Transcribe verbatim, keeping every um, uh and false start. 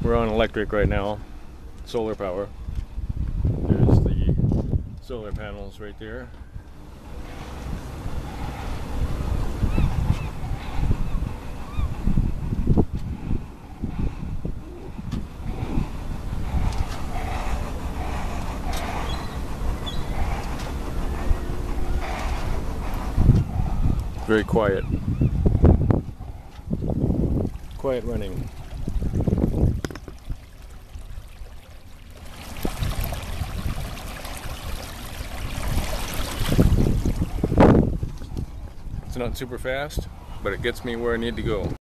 We're on electric right now, solar power. There's the solar panels right there. Very quiet. Quiet running. It's not super fast, but it gets me where I need to go.